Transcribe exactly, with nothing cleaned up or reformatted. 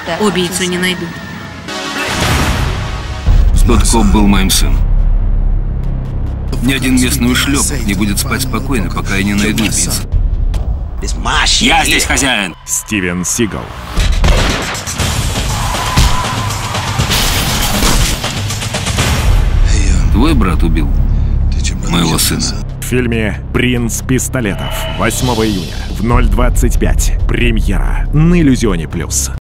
Убийцу не найдут. Тот коп был моим сыном. Ни один местный ушлеп не будет спать спокойно, пока я не найду убийцу. Я здесь хозяин. Стивен Сигал. Твой брат убил моего сына. В фильме «Принц пистолетов» восьмого июня в ноль двадцать пять. Премьера на Иллюзионе плюс.